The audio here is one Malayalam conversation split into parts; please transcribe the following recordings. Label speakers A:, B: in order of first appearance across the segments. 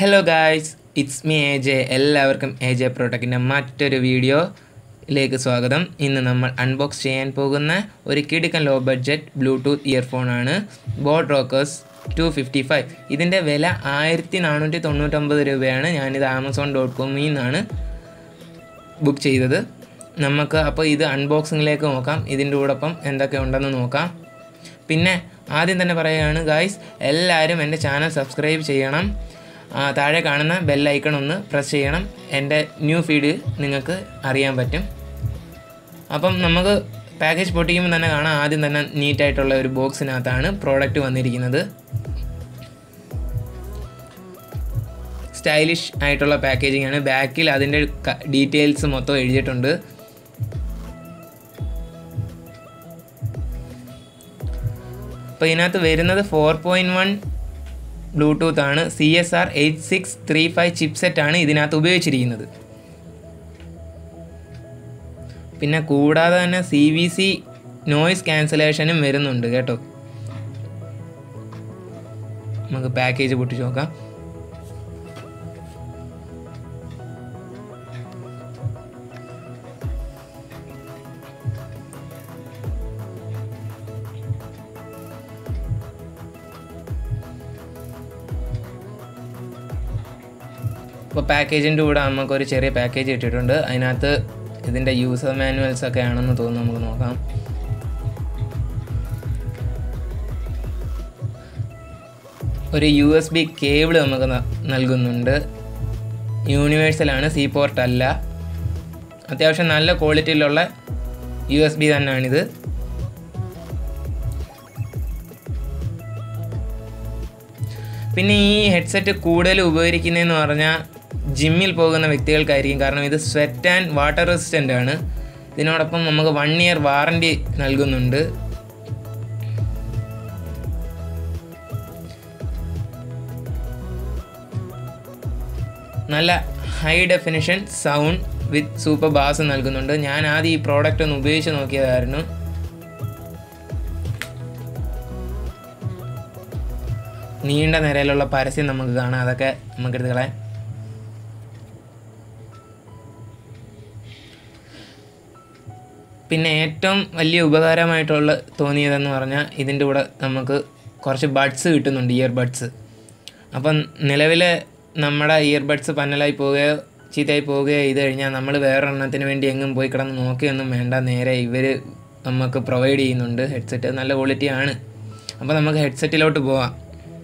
A: Hello guys, it's me AJ. എല്ലാവർക്കും AJ പ്രോട്ടക്കിൻ്റെ മറ്റൊരു വീഡിയോയിലേക്ക് സ്വാഗതം. ഇന്ന് നമ്മൾ അൺബോക്സ് ചെയ്യാൻ പോകുന്ന ഒരു കിടിക്കൻ ലോ ബഡ്ജറ്റ് ബ്ലൂടൂത്ത് ഇയർഫോണാണ് ബോട്ട് റോക്കേഴ്സ് 255. ഇതിൻ്റെ വില 1499 രൂപയാണ്. ഞാനിത് Amazon.com നിന്നാണ് ബുക്ക് ചെയ്തത്. നമുക്ക് അപ്പോൾ ഇത് അൺബോക്സിങ്ങിലേക്ക് നോക്കാം. ഇതിൻ്റെ കൂടൊപ്പം എന്തൊക്കെ ഉണ്ടെന്ന് നോക്കാം. പിന്നെ ആദ്യം തന്നെ പറയുകയാണ് ഗായ്സ്, എല്ലാവരും എൻ്റെ ചാനൽ സബ്സ്ക്രൈബ് ചെയ്യണം. താഴെ കാണുന്ന ബെൽ ഐക്കൺ ഒന്ന് പ്രസ് ചെയ്യണം. എൻ്റെ ന്യൂ ഫീഡ് നിങ്ങൾക്ക് അറിയാൻ പറ്റും. അപ്പം നമുക്ക് പാക്കേജ് പൊട്ടിക്കുമ്പോൾ തന്നെ കാണാം, ആദ്യം തന്നെ നീറ്റായിട്ടുള്ള ഒരു ബോക്സിനകത്താണ് പ്രോഡക്റ്റ് വന്നിരിക്കുന്നത്. സ്റ്റൈലിഷ് ആയിട്ടുള്ള പാക്കേജിംഗ് ആണ്. ബാക്കിൽ അതിൻ്റെ ഡീറ്റെയിൽസ് മൊത്തം എഴുതിയിട്ടുണ്ട്. അപ്പോൾ ഇതിനകത്ത് വരുന്നത് 4.1 ബ്ലൂടൂത്ത് ആണ്. CSR 8635 ചിപ്സെറ്റാണ് ഇതിനകത്ത് ഉപയോഗിച്ചിരിക്കുന്നത്. പിന്നെ കൂടാതെ തന്നെ CVC നോയ്സ് ക്യാൻസലേഷനും വരുന്നുണ്ട് കേട്ടോ. നമുക്ക് പാക്കേജ് പൊട്ടിച്ച് നോക്കാം. അപ്പോൾ പാക്കേജിൻ്റെ കൂടെ നമുക്കൊരു ചെറിയ പാക്കേജ് ഇട്ടിട്ടുണ്ട്. അതിനകത്ത് ഇതിൻ്റെ യൂസർ മാനുവൽസ് ഒക്കെ ആണെന്ന് തോന്നുന്നു. നമുക്ക് നോക്കാം. ഒരു USB കേബിൾ നമുക്ക് നൽകുന്നുണ്ട്. യൂണിവേഴ്സലാണ്, C പോർട്ട് അല്ല. അത്യാവശ്യം നല്ല ക്വാളിറ്റിയിലുള്ള USB തന്നെയാണിത്. പിന്നെ ഈ ഹെഡ്സെറ്റ് കൂടുതൽ ഉപയോഗിക്കുന്നതെന്ന് പറഞ്ഞാൽ ജിമ്മിൽ പോകുന്ന വ്യക്തികൾക്കായിരിക്കും. കാരണം ഇത് സ്വെറ്റ് ആൻഡ് വാട്ടർ റെസിസ്റ്റൻ്റ് ആണ്. ഇതിനോടൊപ്പം നമുക്ക് 1 ഇയർ വാറൻറ്റി നൽകുന്നുണ്ട്. നല്ല high definition sound with super bass നൽകുന്നുണ്ട്. ഞാൻ ആദ്യം ഈ പ്രോഡക്റ്റ് ഒന്ന് ഉപയോഗിച്ച് നോക്കിയതായിരുന്നു. നീണ്ട നിരയിലുള്ള പരസ്യം നമുക്ക് കാണാം. അതൊക്കെ നമുക്കെടുത്ത് കളയാം. പിന്നെ ഏറ്റവും വലിയ ഉപകാരമായിട്ടുള്ള തോന്നിയതെന്ന് പറഞ്ഞാൽ ഇതിൻ്റെ കൂടെ നമുക്ക് കുറച്ച് ബഡ്സ് കിട്ടുന്നുണ്ട്, ഇയർ ബഡ്സ്. അപ്പം നിലവിലെ നമ്മുടെ ഇയർ ബഡ്സ് പന്നലായി പോവുകയോ ചീത്തയായി പോവുകയോ ചെയ്ത് കഴിഞ്ഞാൽ നമ്മൾ വേറൊരെണ്ണത്തിന് വേണ്ടി എങ്ങും പോയി കിടന്ന് നോക്കിയൊന്നും വേണ്ട. നേരെ ഇവർ നമുക്ക് പ്രൊവൈഡ് ചെയ്യുന്നുണ്ട് ഹെഡ്സെറ്റ്. നല്ല ക്വാളിറ്റിയാണ്. അപ്പോൾ നമുക്ക് ഹെഡ്സെറ്റിലോട്ട് പോവാം.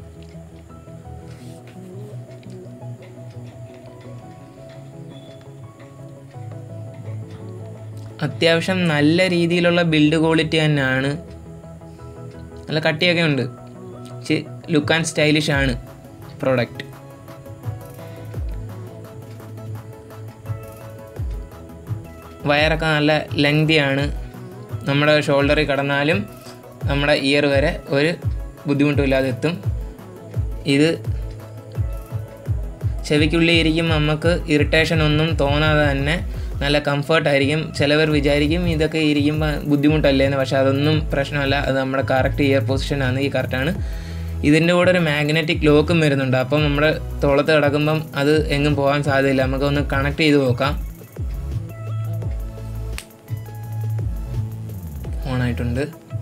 A: അത്യാവശ്യം നല്ല രീതിയിലുള്ള ബിൽഡ് ക്വാളിറ്റി തന്നെയാണ്. നല്ല കട്ടിയൊക്കെ ഉണ്ട്. ലുക്ക് ആൻഡ് സ്റ്റൈലിഷ് ആണ് പ്രോഡക്റ്റ്. വയറൊക്കെ നല്ല ലെങ്തിയാണ്. നമ്മുടെ ഷോൾഡറിൽ കടന്നാലും നമ്മുടെ ഇയർ വരെ ഒരു ബുദ്ധിമുട്ടുമില്ലാതെ എത്തും. ഇത് ചെവിക്കുള്ളിൽ ഇരിക്കും നമുക്ക് ഇറിറ്റേഷൻ ഒന്നും തോന്നാതെ തന്നെ നല്ല കംഫർട്ടായിരിക്കും. ചിലവർ വിചാരിക്കും ഇതൊക്കെ ഇരിക്കുമ്പോൾ ബുദ്ധിമുട്ടല്ലേന്ന്. പക്ഷേ അതൊന്നും പ്രശ്നമല്ല. അത് നമ്മുടെ കറക്റ്റ് ഇയർ പൊസിഷനാണ്. ഈ കറക്റ്റാണ്. ഇതിൻ്റെ കൂടെ ഒരു മാഗ്നറ്റിക് ലോക്കും വരുന്നുണ്ട്. അപ്പം നമ്മുടെ തോളത്ത് കിടക്കുമ്പം അത് എങ്ങും പോകാൻ സാധ്യതയില്ല. നമുക്കൊന്ന് കണക്ട് ചെയ്ത് നോക്കാം. ഓണായിട്ടുണ്ട്.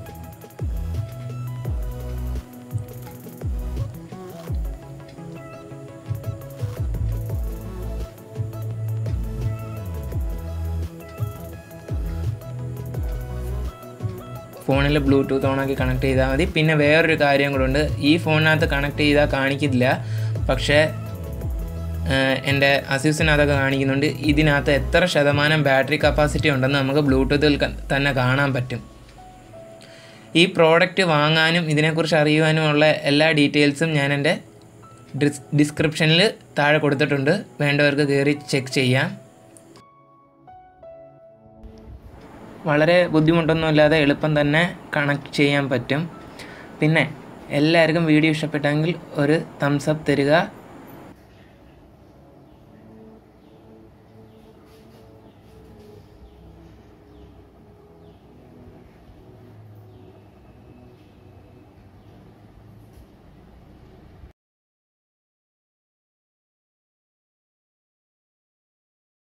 A: ഫോണിൽ ബ്ലൂടൂത്ത് ഓണാക്കി കണക്ട് ചെയ്താൽ മതി. പിന്നെ വേറൊരു കാര്യം കൂടെ ഉണ്ട്. ഈ ഫോണിനകത്ത് കണക്ട് ചെയ്താൽ കാണിക്കില്ല, പക്ഷേ എൻ്റെ അസ്യൂസിനകത്തൊക്കെ കാണിക്കുന്നുണ്ട്. ഇതിനകത്ത് എത്ര ശതമാനം ബാറ്ററി കപ്പാസിറ്റി ഉണ്ടെന്ന് നമുക്ക് ബ്ലൂടൂത്തിൽ തന്നെ കാണാൻ പറ്റും. ഈ പ്രോഡക്റ്റ് വാങ്ങാനും ഇതിനെക്കുറിച്ച് അറിയുവാനുമുള്ള എല്ലാ ഡീറ്റെയിൽസും ഞാൻ എൻ്റെ ഡിസ്ക്രിപ്ഷനിൽ താഴെ കൊടുത്തിട്ടുണ്ട്. വേണ്ടവർക്ക് കയറി ചെക്ക് ചെയ്യാം. വളരെ ബുദ്ധിമുട്ടൊന്നുമില്ലാതെ എളുപ്പം തന്നെ കണക്ട് ചെയ്യാൻ പറ്റും. പിന്നെ എല്ലാവർക്കും വീഡിയോ ഇഷ്ടപ്പെട്ടെങ്കിൽ ഒരു തംസ് അപ്പ് തരിക.